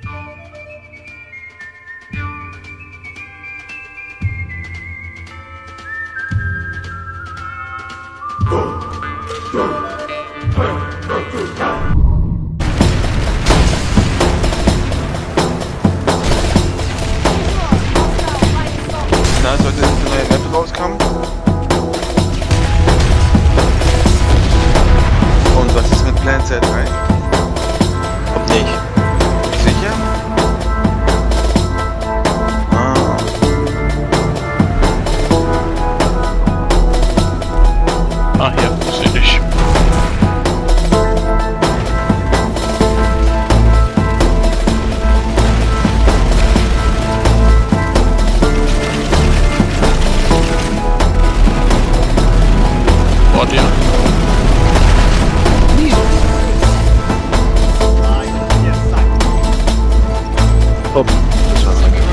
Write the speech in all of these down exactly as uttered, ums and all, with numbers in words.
Na, sollte jetzt eine neue Map rauskommen? Und was ist mit Plan Z drei? Kommt nicht. Sicher? Ah. Ah ja, sehe ich. Boah, der. Top. Das war's eigentlich.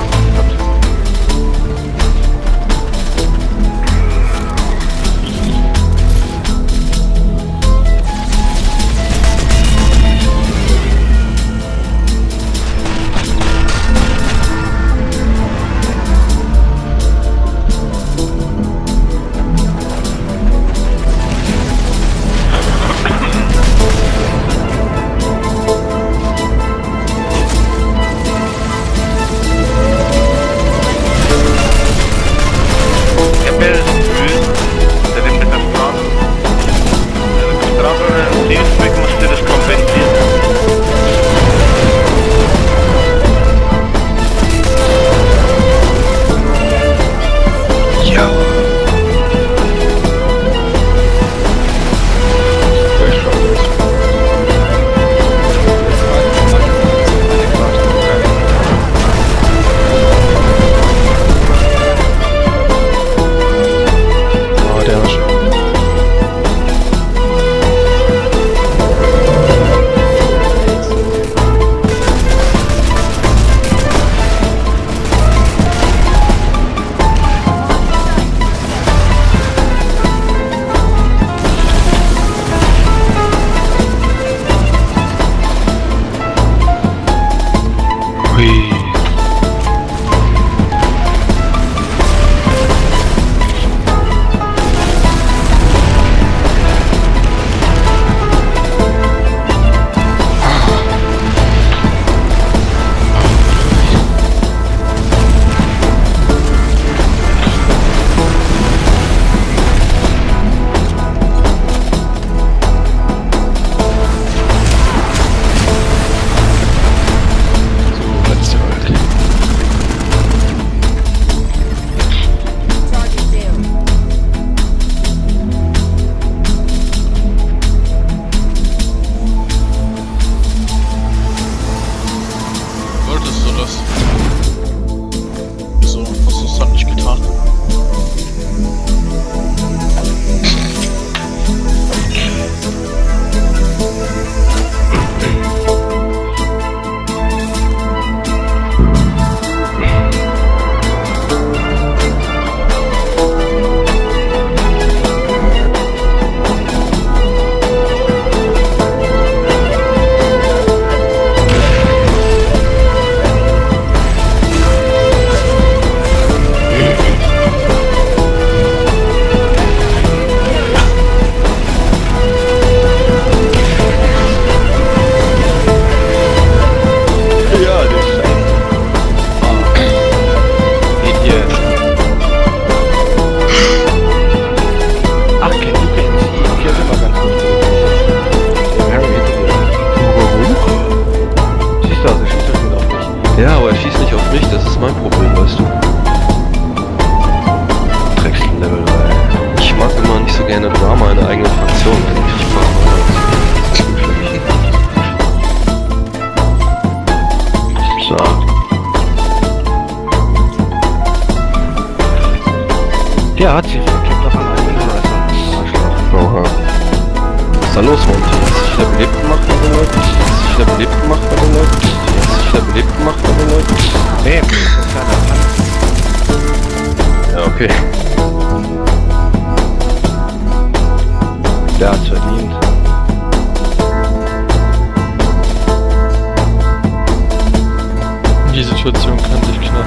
Ja, aber er schießt nicht auf mich, das ist mein Problem, weißt du. Dreckslevel, weil ich mag immer nicht so gerne Drama in der eigenen Fraktion, wenn ich FIFA mache. Das ist gut für mich. So. Der hat sich verkippt doch an einen Arschloch. Oha. Was ist da los, Monty? Hast du dich wieder belebt gemacht bei den Leuten? Hast du dich wieder belebt gemacht bei den Leuten? Hast du dich wieder belebt gemacht bei den Leuten? Nee, das ist keiner. Ja, okay. Der hat's verdient.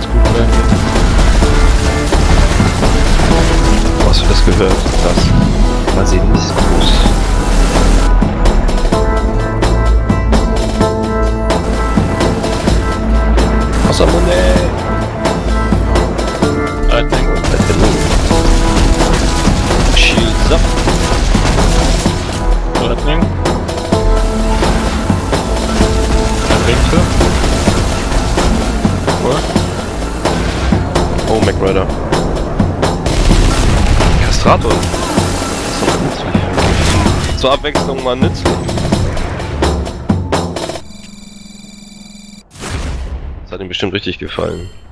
ganz gut werden. Wo hast du das gehört? Das Basiliskus. Wassermoney! Lightning. Shields up. Lightning. Winkel. Oh, Mac Rider. Kastrator. Das ist doch nützlich. Zur Abwechslung mal nützlich. Das hat ihm bestimmt richtig gefallen.